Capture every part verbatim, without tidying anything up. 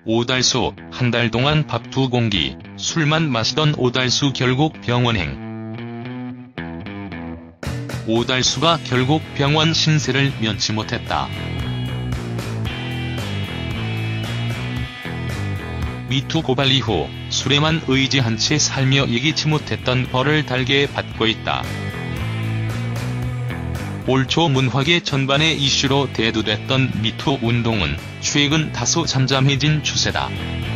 오달수, 한 달 동안 밥 두 공기, 술만 마시던 오달수 결국 병원행. 오달수가 결국 병원 신세를 면치 못했다. 미투 고발 이후 술에만 의지한 채 살며 이기지 못했던 벌을 달게 받고 있다. 올 초 문화계 전반의 이슈로 대두됐던 미투 운동은 최근 다소 잠잠해진 추세다.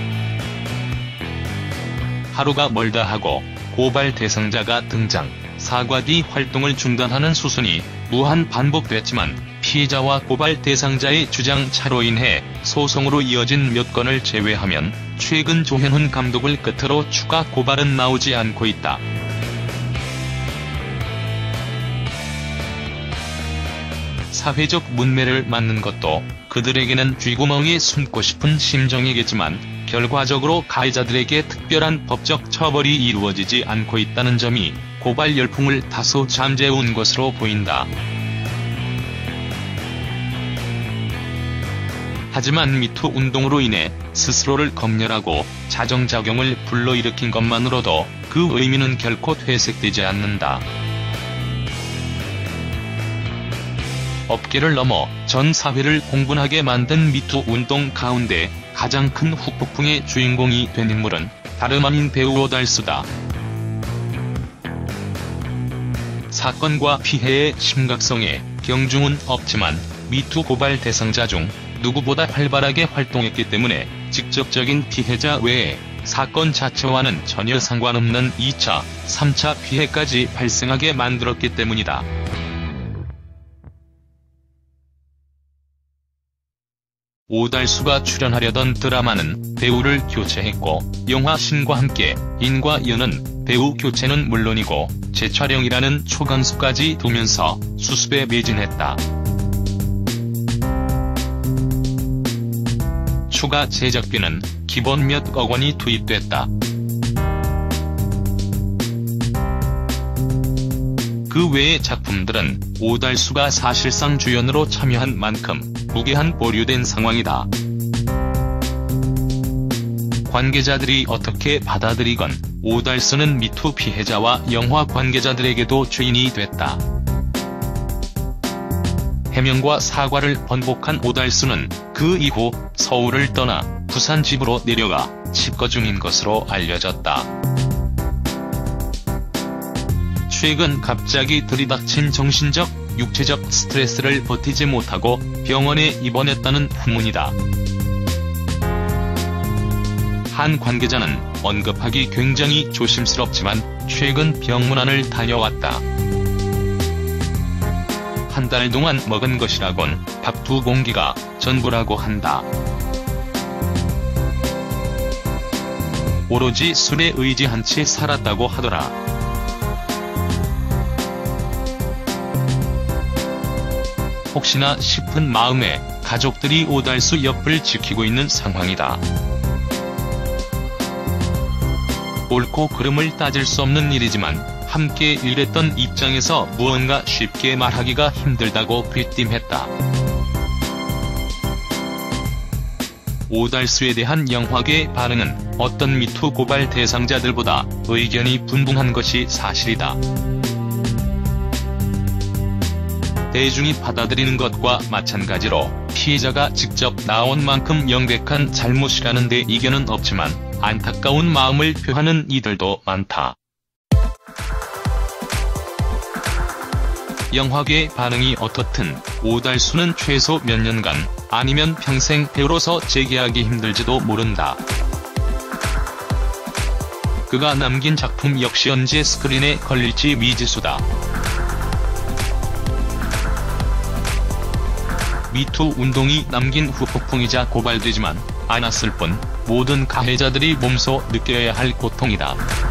하루가 멀다 하고 고발 대상자가 등장, 사과 뒤 활동을 중단하는 수순이 무한 반복됐지만 피해자와 고발 대상자의 주장 차로 인해 소송으로 이어진 몇 건을 제외하면 최근 조현훈 감독을 끝으로 추가 고발은 나오지 않고 있다. 사회적 문매를 맞는 것도 그들에게는 쥐구멍에 숨고 싶은 심정이겠지만 결과적으로 가해자들에게 특별한 법적 처벌이 이루어지지 않고 있다는 점이 고발 열풍을 다소 잠재운 것으로 보인다. 하지만 미투 운동으로 인해 스스로를 검열하고 자정작용을 불러일으킨 것만으로도 그 의미는 결코 퇴색되지 않는다. 업계를 넘어 전 사회를 공분하게 만든 미투 운동 가운데 가장 큰 후폭풍의 주인공이 된 인물은 다름 아닌 배우 오달수다. 사건과 피해의 심각성에 경중은 없지만 미투 고발 대상자 중 누구보다 활발하게 활동했기 때문에 직접적인 피해자 외에 사건 자체와는 전혀 상관없는 이 차, 삼 차 피해까지 발생하게 만들었기 때문이다. 오달수가 출연하려던 드라마는 배우를 교체했고 영화 신과 함께 인과 연은 배우 교체는 물론이고 재촬영이라는 초강수까지 두면서 수습에 매진했다. 추가 제작비는 기본 몇억 원이 투입됐다. 그 외의 작품들은 오달수가 사실상 주연으로 참여한 만큼 무게한 보류된 상황이다. 관계자들이 어떻게 받아들이건 오달수는 미투 피해자와 영화 관계자들에게도 죄인이 됐다. 해명과 사과를 번복한 오달수는 그 이후 서울을 떠나 부산 집으로 내려가 집거 중인 것으로 알려졌다. 최근 갑자기 들이닥친 정신적, 육체적 스트레스를 버티지 못하고 병원에 입원했다는 후문이다. 한 관계자는 언급하기 굉장히 조심스럽지만 최근 병문안을 다녀왔다. 한 달 동안 먹은 것이라곤 밥 두 공기가 전부라고 한다. 오로지 술에 의지한 채 살았다고 하더라. 혹시나 싶은 마음에 가족들이 오달수 옆을 지키고 있는 상황이다. 옳고 그름을 따질 수 없는 일이지만 함께 일했던 입장에서 무언가 쉽게 말하기가 힘들다고 귀띔했다. 오달수에 대한 영화계의 반응은 어떤 미투 고발 대상자들보다 의견이 분분한 것이 사실이다. 대중이 받아들이는 것과 마찬가지로 피해자가 직접 나온 만큼 명백한 잘못이라는 데 이견은 없지만 안타까운 마음을 표하는 이들도 많다. 영화계의 반응이 어떻든 오달수는 최소 몇 년간 아니면 평생 배우로서 재계하기 힘들지도 모른다. 그가 남긴 작품 역시 언제 스크린에 걸릴지 미지수다. 미투 운동이 남긴 후폭풍이자 고발되지만 않았을 뿐 모든 가해자들이 몸소 느껴야 할 고통이다.